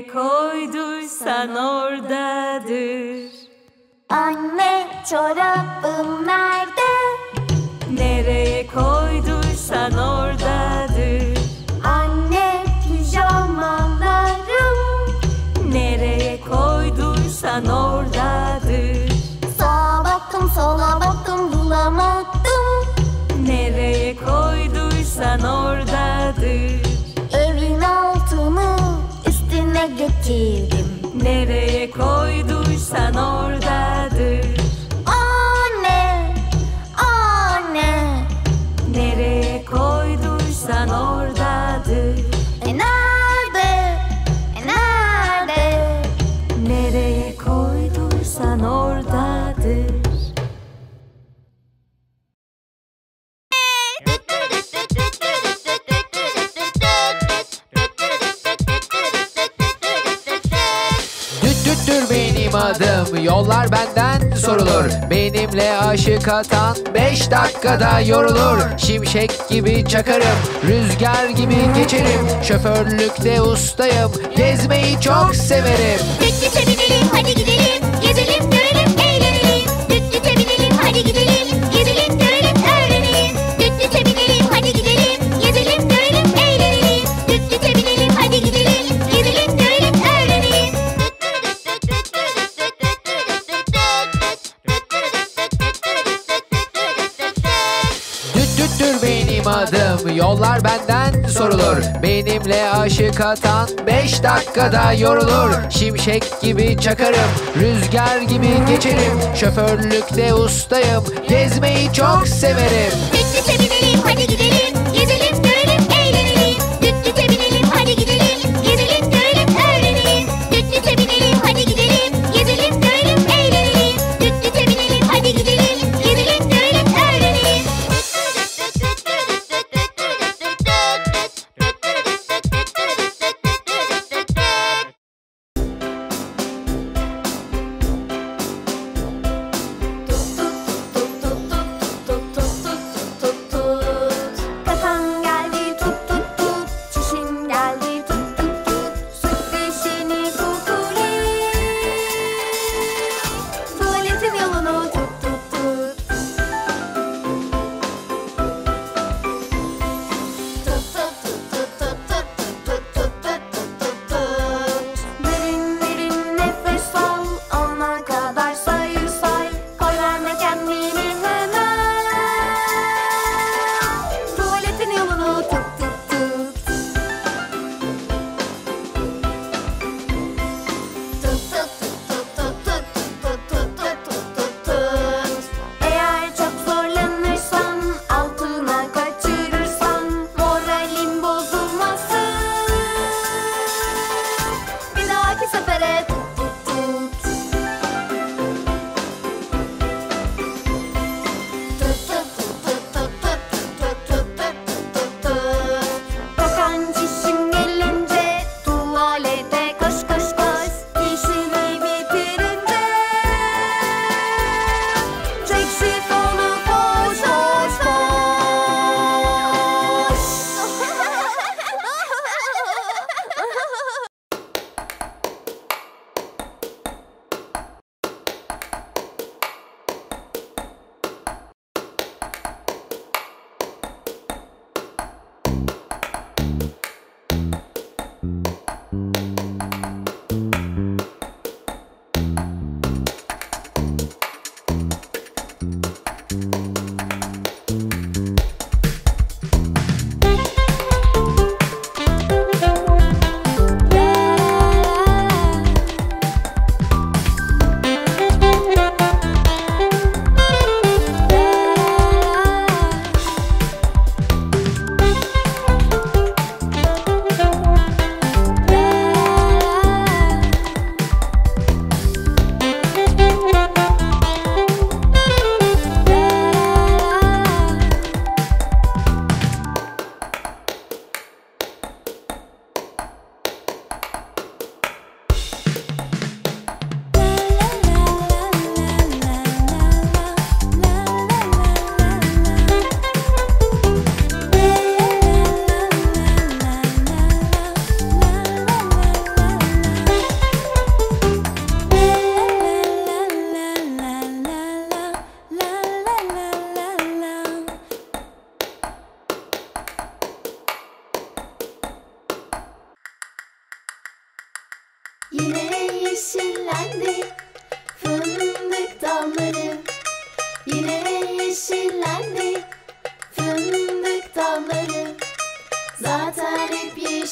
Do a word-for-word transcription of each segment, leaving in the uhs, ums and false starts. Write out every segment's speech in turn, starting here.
Nereye koyduysan oradadır. Anne, çorabım nerede? Nereye koyduysan oradadır. Anne, pijamalarım nereye koyduysan oradadır. Sağa baktım, sola baktım, bulamadım. Nereye koyduysan oradadır. Evin altını üstüne getirdim. Nereye koyduysan oradadır. Anne, anne, nereye koyduysan oradadır. E nerede, e nerede? Nereye koyduysan oradadır. Düttür benim adım, yollar benden sorulur. Benimle aşık atan beş dakikada yorulur. Şimşek gibi çakarım, rüzgar gibi geçerim. Şoförlükte ustayım, gezmeyi çok severim. Düt düte binelim, hadi gidelim. Gezelim, görelim, eğlenelim. Düt düte binelim, hadi gidelim. Gezelim, görelim, öğrenelim. Düt düte binelim, hadi gidelim. Gezelim, görelim, eğlenelim. Düt düte binelim, hadi gidelim. Gezelim, görelim, öğrenelim. Düt düttür benim adım, yollar benden sorulur. Benimle aşık atan beş dakikada yorulur. Şimşek gibi çakarım, rüzgar gibi geçerim. Şoförlükte ustayım, gezmeyi çok severim. Düt düte binelim, hadi gidelim. Gezelim, görelim, eğlenelim. Düt düte binelim, hadi gidelim. Gezelim, görelim, öğrenelim. Düt düte binelim, hadi gidelim. Gezelim, görelim, eğlenelim. Düt düte binelim, hadi gidelim. Gezelim, görelim, öğrenelim.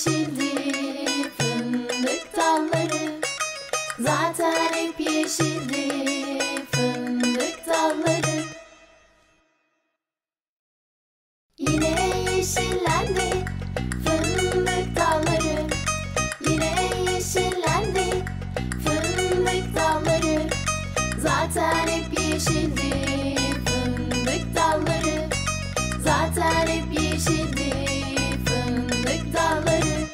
yeşildi fındık dalları. Zaten hep yeşildi fındık dalları. Yine yeşillendi fındık dalları. Yine yeşillendi fındık dalları. Zaten hep yeşildi fındık dalları. Zaten hep yeşildi fındık dalları.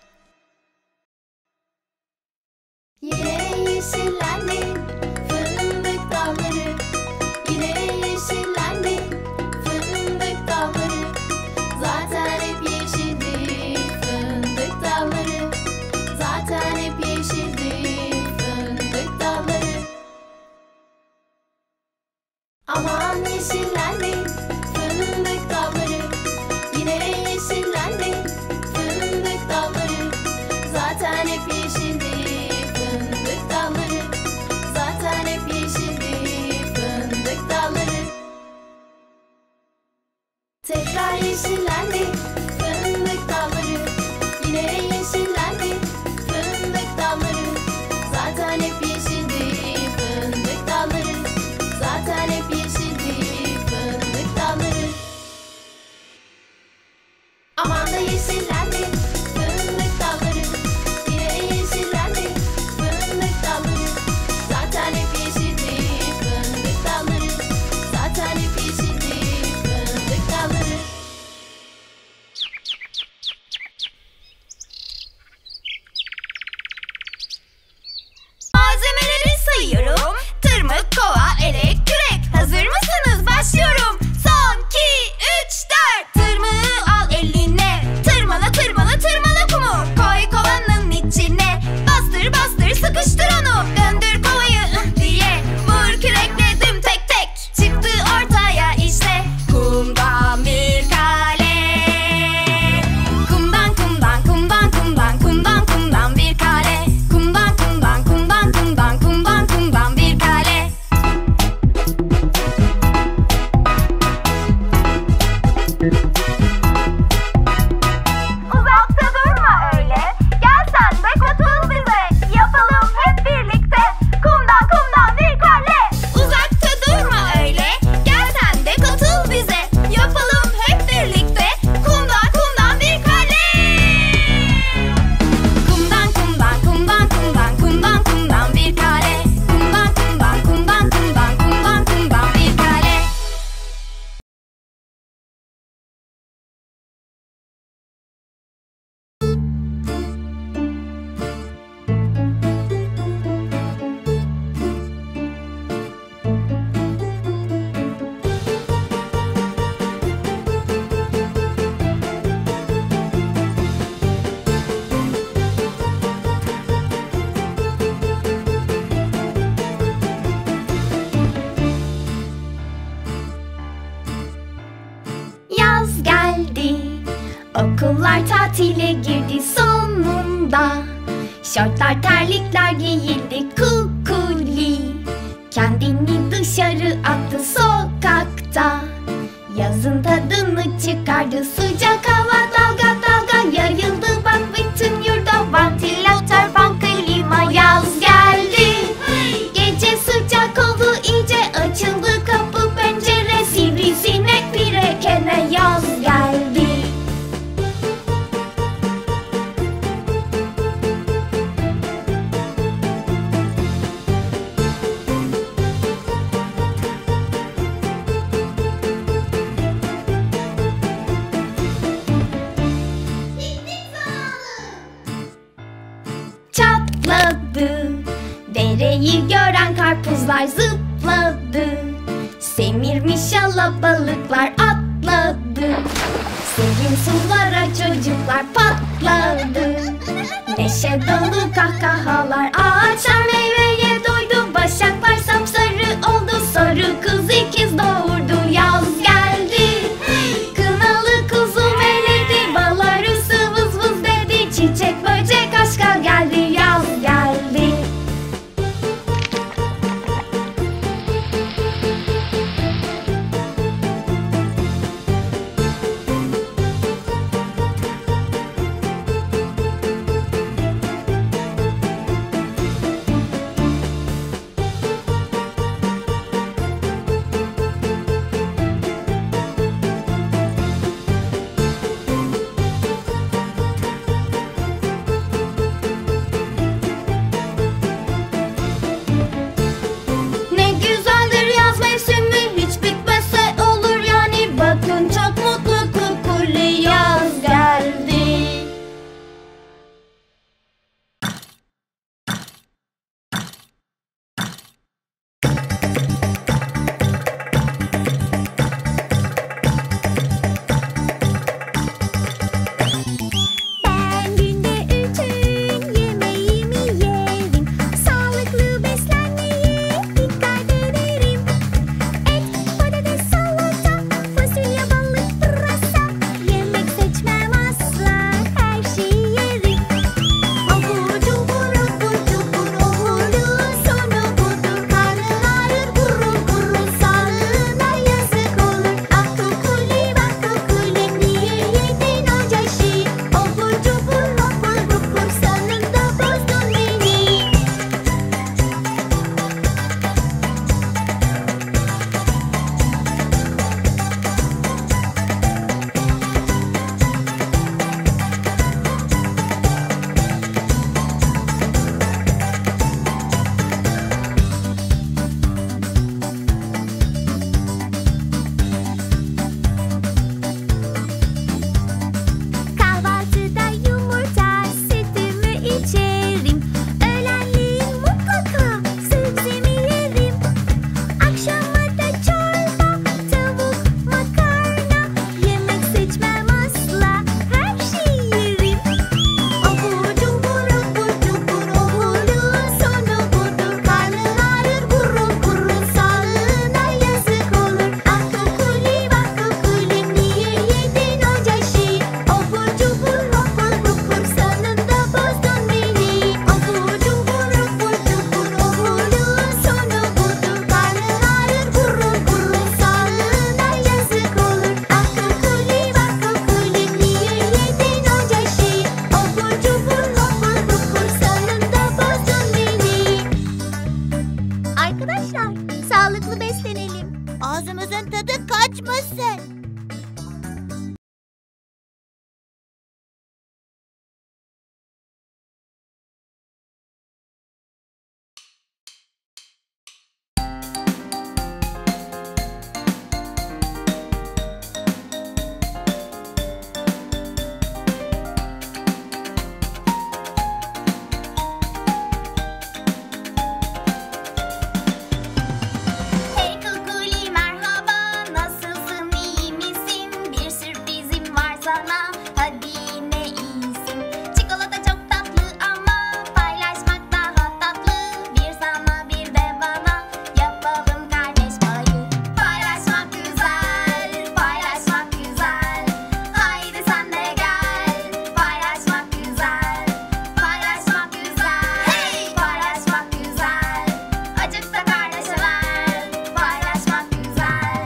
Yine yeşillendi fındık dalları. Yine yeşillendi fındık dalları. Zaten hep yeşildi fındık dalları. Zaten hep yeşildi fındık dalları. Aman yeşillendi fındık dalları. Yine yeşillendi fındık dalları. Zaten hep yeşildi fındık dalları. Zaten hep yeşildi fındık dalları. Tekrar yeşillendi fındık dalları. Yine yeşillendi fındık dalları. Zaten hep yeşildi fındık dalları. Zaten hep yeşildi fındık dalları. Aman da yeşillendi fındık dalları. Yine yeşillendi fındık dalları. Zaten hep yeşildi fındık dalları. Zaten hep yeşildi fındık dalları. Malzemeleri sayıyorum. Tırmık, kova, elek, kürek. Hazır mısınız? Başlıyorum. Son, iki, üç, dört. Tırmığı al eline. Tırmala, tırmala, tırmala kumu. Koy kovanın içine. Bastır, bastır, sıkıştır onu. Döndür kovayı ıh diye. Vur kürekle düm tek tek. Çıktı ortaya işte. Kumdan bir kale. Kumdan, kumdan, kumdan, kumdan, kumdan, kumdan bir kale. Kumdan, kumdan, kumdan, kumdan, kumdan, kumdan bir kale. Uzakta durma öyle. Gel sen de katıl bize. Yapalım hep birlikte. Kumdan, kumdan bir kale. Uzakta durma öyle. Gel sen de katıl bize. Yapalım hep birlikte. Kumdan, kumdan bir kale. Kumdan, kumdan, kumdan, kumdan, kumdan, kumdan bir kale. Kumdan, kumdan, kumdan, kumdan, kumdan, kumdan bir kale. Yaz geldi, okullar tatile girdi sonunda. Şortlar terlikler giyildi kukuli. Kendini dışarı attı sokakta. Yazın tadını çıkardı sıcak hava dalga dalga yayıldı bak bütün yurda. Vantilatör, fan, klima. Yaz geldi, gece sıcak oldu iyice. Açıldı kapı pencere, sivrisinek pirekene. Yaz geldi. Çatladı, dereyi gören karpuzlar zıpladı. Semirmiş alabalıklar atladı. Serin sulara çocuklar patladı. Neşe dolu kahkahalar, ağaçlar meyveye doydu. Başaklar sapsarı oldu, sarı kız ikiz doğurdu. Yaz geldi, kınalı kuzu meledi. Bal arısı vız vız dedi, çiçek böcek aşka geldi. Yaz geldi. uçmasın. Hey Kukuli merhaba, nasılsın, iyi misin? Bir sürprizim var sana, hadi yine iyisin. Çikolata çok tatlı ama paylaşmak daha tatlı. Bir sana bir de bana, yapalım kardeş payı. Paylaşmak güzel, paylaşmak güzel. Haydi sen de gel, paylaşmak güzel. Paylaşmak güzel, hey! Paylaşmak güzel. Acıksa kardeşe ver, paylaşmak güzel.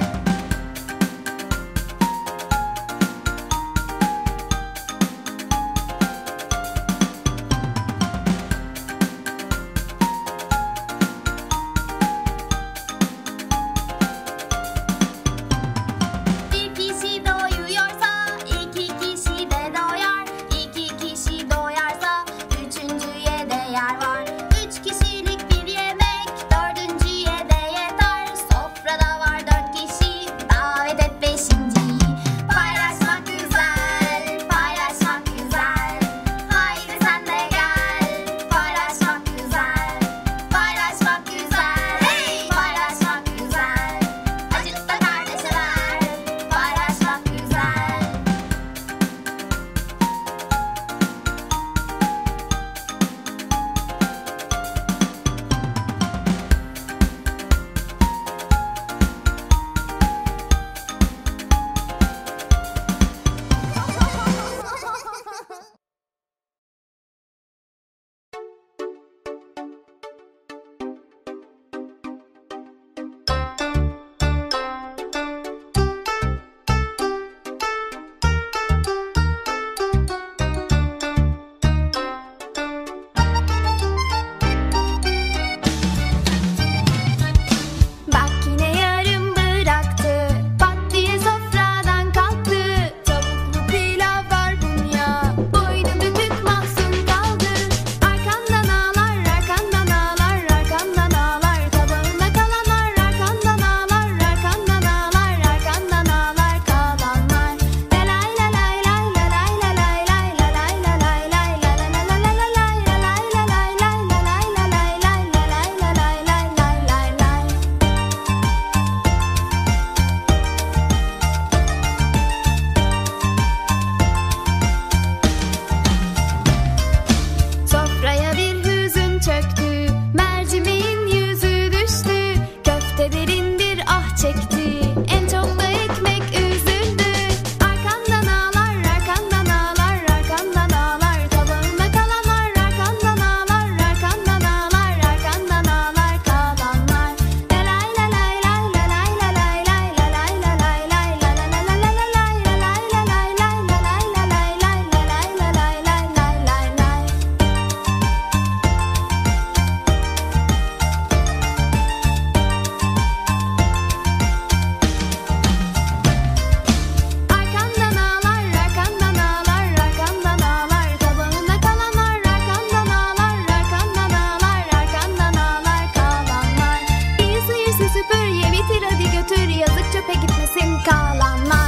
Bir kişi doyuyorsa iki kişi de doyar. İki kişi doyarsa üçüncüye de yer var. Üç kişilik bir yemek dördüncüye de yeter. Sofrada var dört kişi, davet et beşinciyi. Paylaşmak güzel, paylaşmak güzel. Haydi sen de gel, paylaşmak güzel. Paylaşmak güzel, hey! Paylaşmak güzel. Acık da kardeşe ver, paylaşmak güzel. Bak yine yarım bıraktı, pat diye sofradan kalktı. Tavuklu pilav barbunya, boynu bükük mahzun kaldı. Arkandan ağlar, arkandan ağlar, arkandan ağlar. Tabağında kalanlar, arkandan ağlar, arkandan ağlar, arkandan ağlar kalanlar. La lay la lay lay la lay la lay lay la lay la lay lay la la la la la la lay la lay la lay lay la lay la lay lay la lay la lay lay lay lay lay. Sofraya bir hüzün çöktü, mercimeğin yüzü düştü. Köfte derin bir ah çekti, en çok da ekmek üzüldü. Arkandan ağlar, arkandan ağlar, arkandan ağlar. Tabağında kalanlar, arkandan ağlar, arkandan ağlar, arkandan ağlar kalanlar. La lay la lay lay la lay la lay lay la lay la lay lay la la la la la la lay la lay la lay lay la lay la lay lay la lay la lay lay lay lay lay. Arkandan ağlar, arkandan ağlar, arkandan ağlar. Tabağında kalanlar, arkandan ağlar, arkandan ağlar, arkandan ağlar kalanlar. İyi sıyır süpür ye bitir hadi götür, yazık çöpe gitmesin kalanlar.